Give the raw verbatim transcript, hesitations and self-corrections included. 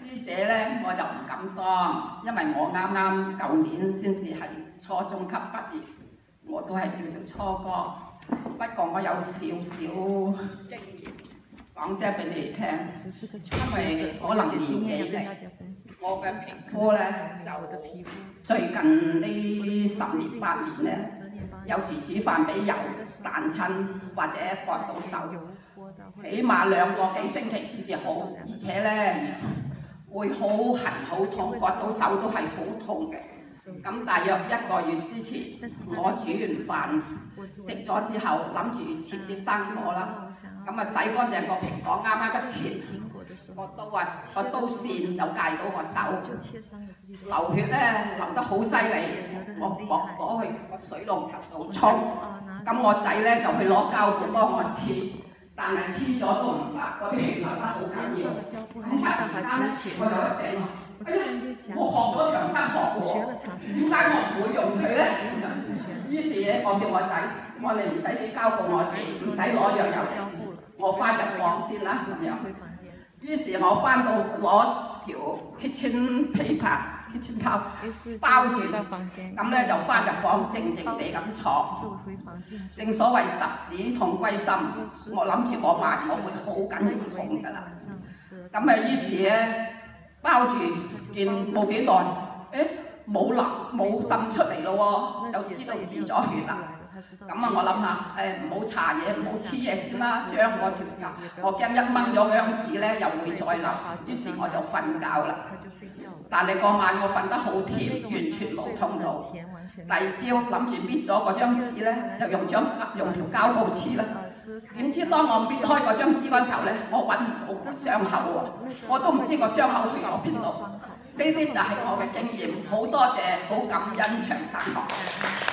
師姐咧我就唔敢當，因為我啱啱舊年先至係初中級畢業，我都係叫做初哥。不過我有少少經驗，講聲俾你哋聽，因為可能年紀嚟，我嘅皮膚咧就最近呢十年八年咧，有時煮飯俾油彈親或者割到手，起碼兩個幾星期先至好，而且咧會好痕好痛，割到手都係好痛嘅。咁大約一個月之前，我煮完飯食咗之後，諗住切啲生果啦。咁啊洗乾淨個蘋果，啱啱一切，個刀啊個刀線就戒到個手，流血咧流得好犀利。我攞攞去個水龍頭度沖，咁我仔咧就去攞膠布幫我切，但係黐咗都唔得，嗰啲血流得好緊要。咁突然間我就一醒。哎呀！我學咗長生學喎，點解我唔會用佢咧？於是咧，我叫我仔，我哋唔使俾膠布我自，唔使攞藥油嚟治，我翻入房先啦咁樣。於是我翻到攞條 kitchen paper、kitchen towel 包住，咁咧就翻入房靜靜地咁坐。正所謂十指痛歸心，我諗住嗰晚我會好緊要痛㗎啦。咁啊，於是咧。包住件冇幾耐，誒冇流冇滲出嚟咯喎，就知道止咗血啦。咁啊，我諗下誒唔好搽嘢，唔好黐嘢先啦，將我條筋，我驚一掹咗嗰張紙咧又會再流，於是我就瞓覺啦。但係嗰晚我瞓得好甜，完全冇痛到。第二朝諗住搣咗嗰張紙咧，就用張用條膠布黐啦。點知當我搣開嗰張紙嗰時候咧，我揾唔到個傷口喎，我都唔知個傷口去咗邊度。呢啲就係我嘅經驗，好多謝，好感恩長生學。